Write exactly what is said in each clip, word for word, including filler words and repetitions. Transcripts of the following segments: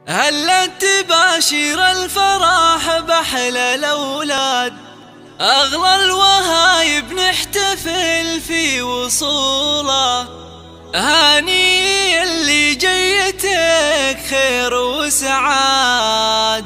هلا تباشر الفرح بأحلى الأولاد، أغلى الوهايب نحتفل في وصوله. هاني اللي جيتك خير وسعاد،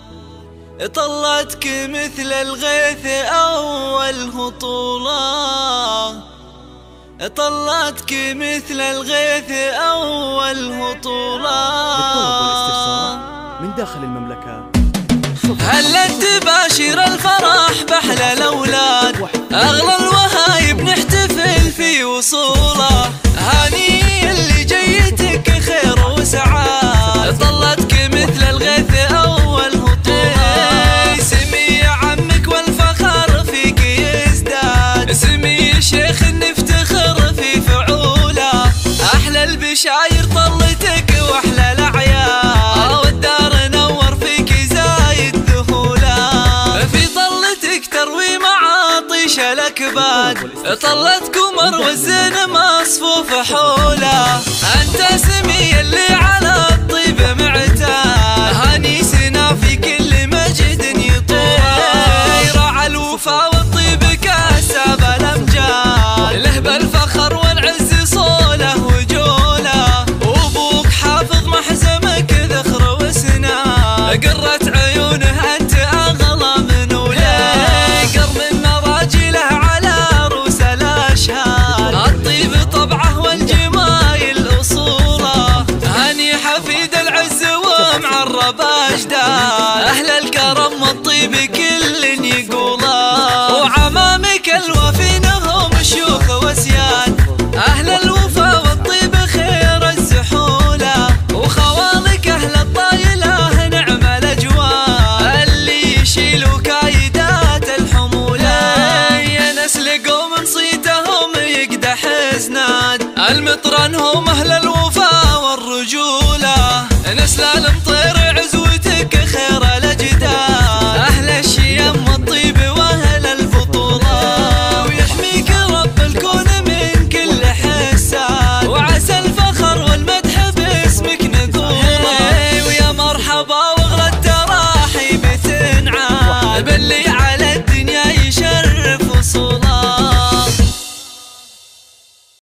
طلتك مثل الغيث أول هطوله، طلتك مثل الغيث أول هطوله. للطلب والاستفسار من داخل المملكة هلا تباشر الفرح بأحلى الأولاد، أغلى الوهايب نحتفل في وصوله. هاني اللي جيتك خير وسعاد، طلتك مثل الغيث أول هطوله. سمي يا عمك والفخر فيك يزداد، سمي يا شيخ نفتخر في فعوله. أحلى البشاير طلتك وأحلى الأعياد، والدار نور فيك زايد دخوله. في طلتك تروي معاطيش الأكباد، طلت قمر والزين مصفوف حوله. أنت سمي اللي على الطيب معتاد، هاني سنا في كل مجد يطول. راعى الوفا والطيب كسب الأمجاد، له بالفخر والعز صوله وجوله. وابوك حافظ محزمك ذخر وسنان، قرة عيونه أنت أغلى من ولاد. قر من مراجله على روس الأشهاد، الطيب طبعه والجمايل أصوله. هاني حفيد العز ومعرب أجداد، أهل الكرم والطيب كل يقوله. وعمامك الوفينهم شيوخ وسياد، أهل الوفا والطيب خير الزحولة. وخوالك أهل الطايلة نعم الأجواء، اللي يشيلوا كايدات الحمولة. يا نسل قوم صيتهم يقدح زناد، المطرن هم أهل الوفا